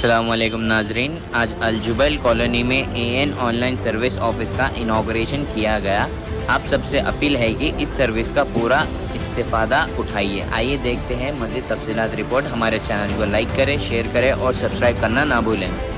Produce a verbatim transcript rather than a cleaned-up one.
अस्सलाम वालेकुम नाजरीन, आज अल जुबैल कॉलोनी में एएन ऑनलाइन सर्विस ऑफिस का इनॉग्रेशन किया गया। आप सबसे अपील है कि इस सर्विस का पूरा इस्तेफादा उठाइए। आइए देखते हैं मज़ीद तफसीलात रिपोर्ट। हमारे चैनल को लाइक करें, शेयर करें और सब्सक्राइब करना ना भूलें।